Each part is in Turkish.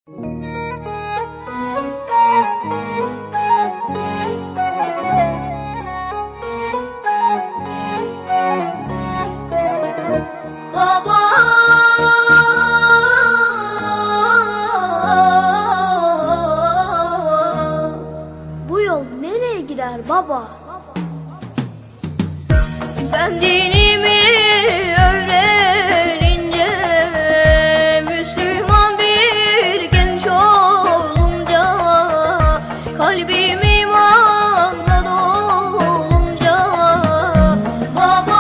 Baba, bu yol nereye gider baba? Ben dinimi öğrenince, Müslüman bir genç olunca, kalbim imanla dolunca, baba,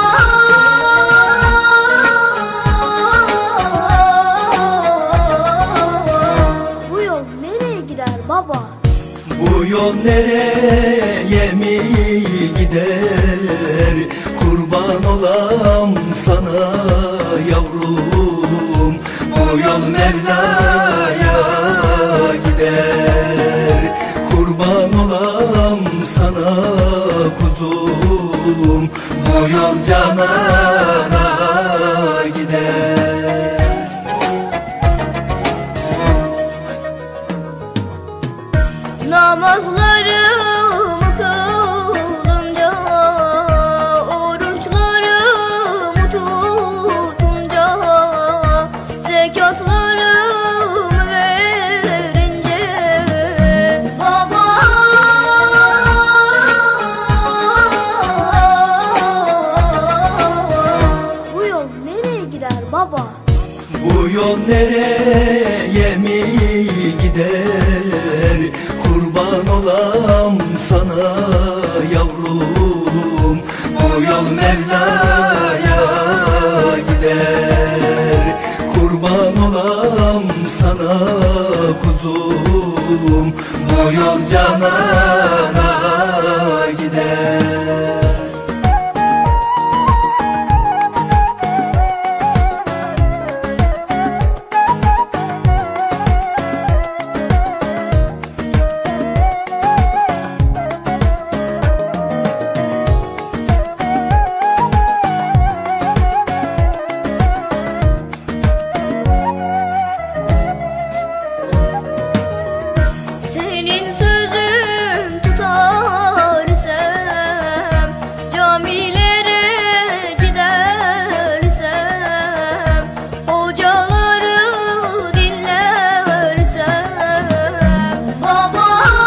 bu yol nereye gider baba? Bu yol nereye mi gider? Kurban olam sana yavrum. Bu yol Mevla'ya gider. Kurban olam sana kuzum. Bu yol Canan'a gider. Namazlarımı kılınca, oruçlarımı tutunca, zekatlarımı verince, baba, bu yol nereye gider baba? Bu yol nereye mi gider? Kurban olam sana yavrum. Bu yol Mevla'ya gider. Kurban olam sana kuzum. Bu yol Canan'a gider. Senin sözün tutarsam, camilere gidersem, hocaları dinlersem, baba,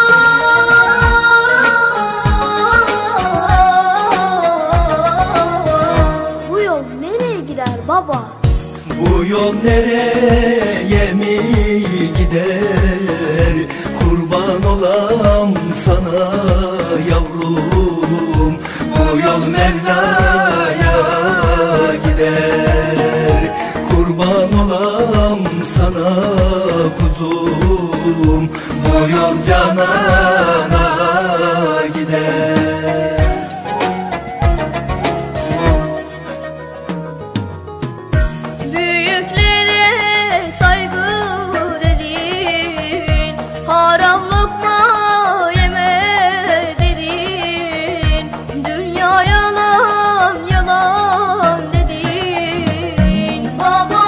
bu yol nereye gider baba? Bu yol nereye mi gider? Kurban olam sana yavrum. Bu yol Mevla'ya gider. Kurban olam sana kuzum. Bu yol Canan'a gider. Büyüklere saygı dedin, haram lokma yeme dedin, dünya yalan yalan dedin, baba,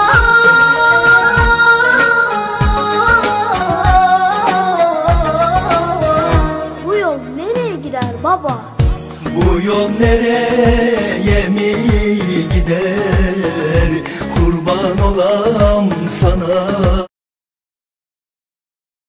bu yol nereye gider baba? Bu yol nereye